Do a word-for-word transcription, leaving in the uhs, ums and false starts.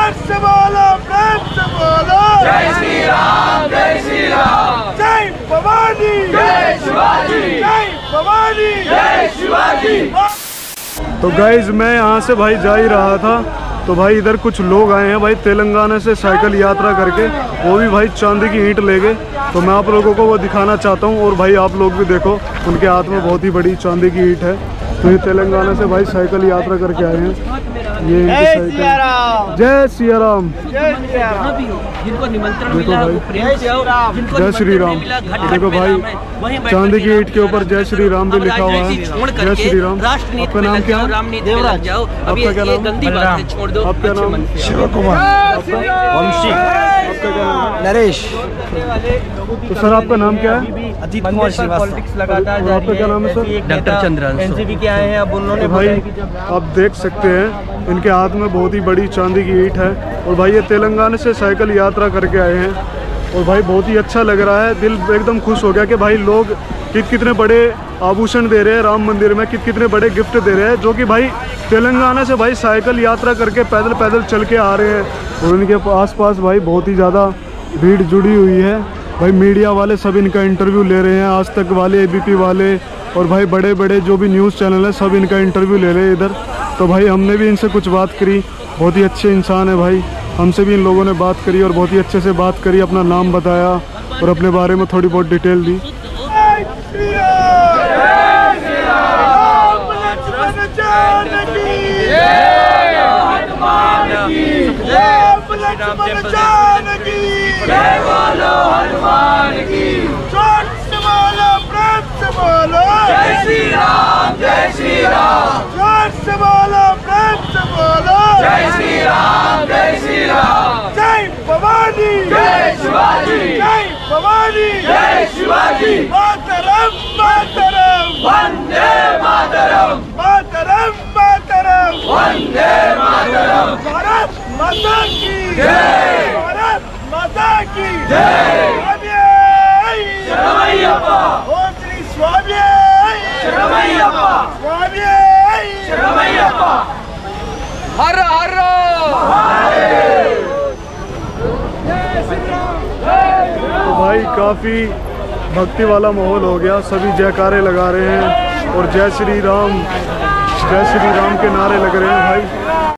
जोर से बोलो, प्रेम से बोलो, जय श्री राम, जय श्री राम, जय भवानी, जय शिवाजी, जय भवानी, जय शिवाजी। तो गाइज मैं यहाँ से भाई जा ही रहा था, तो भाई इधर कुछ लोग आए हैं भाई तेलंगाना से साइकिल यात्रा करके, वो भी भाई चांदी की ईंट ले गए। तो मैं आप लोगों को वो दिखाना चाहता हूँ, और भाई आप लोग भी देखो, उनके हाथ में बहुत ही बड़ी चांदी की ईंट है। तो ये तेलंगाना से भाई साइकिल यात्रा करके आए हैं। ये इनकी साइकिल। जय सिया राम, जिनको निमंत्रण देखो मिला भाई, वो प्रेम से आओ, जिनको जय श्री राम। देखो भाई चांदी की ईंट के ऊपर जय श्री राम भी लिखा हुआ है। जय श्री राम। आपका नाम क्या है? आपका क्या नाम? छोड़ दो। आपका नाम? शिव कुमार, वंशी, आपका क्या नाम है? नरेश। तो सर आपका नाम क्या है? अजीत कुमार पॉलिटिक्स लगातार और आपका क्या नाम है सर? डॉक्टर चंद्रन एनसीपी के आए हैं। अब उन्होंने भाई आप देख सकते हैं इनके हाथ में बहुत ही बड़ी चांदी की ईंट है, और भाई ये तेलंगाना से साइकिल यात्रा करके आए हैं। और भाई बहुत ही अच्छा लग रहा है, दिल एकदम खुश हो गया कि भाई लोग कित कितने बड़े आभूषण दे रहे हैं राम मंदिर में, कित कितने बड़े गिफ्ट दे रहे हैं, जो कि भाई तेलंगाना से भाई साइकिल यात्रा करके पैदल पैदल चल के आ रहे हैं। और इनके आसपास भाई बहुत ही ज़्यादा भीड़ जुड़ी हुई है। भाई मीडिया वाले सब इनका इंटरव्यू ले रहे हैं, आज तक वाले, एबीपी वाले, और भाई बड़े बड़े जो भी न्यूज़ चैनल है सब इनका इंटरव्यू ले रहे हैं इधर। तो भाई हमने भी इनसे कुछ बात करी, बहुत ही अच्छे इंसान है भाई, हमसे भी इन लोगों ने बात करी और बहुत ही अच्छे से बात करी, अपना नाम बताया और अपने बारे में थोड़ी बहुत डिटेल दी। जय श्री राम, जय श्री राम, जोर से बोलो, प्रेम से बोलो, जय श्री राम, जय श्री राम, जय भवानी, जय शिवाजी, जय भवानी, जय शिवाजी। मातरम, मातरम, वंदे मातरम, मातरम, मातरम, वंदे मातरम, भारत माता की जय, भारत माता की जय। स्वामी शरणमయ్యప్ప, ओम श्री स्वामी शरणमయ్యప్ప, स्वामी शरणमయ్యప్ప, हर हर तो भाई काफ़ी भक्ति वाला माहौल हो गया, सभी जयकारे लगा रहे हैं और जय श्री राम, जय श्री राम के नारे लग रहे हैं भाई।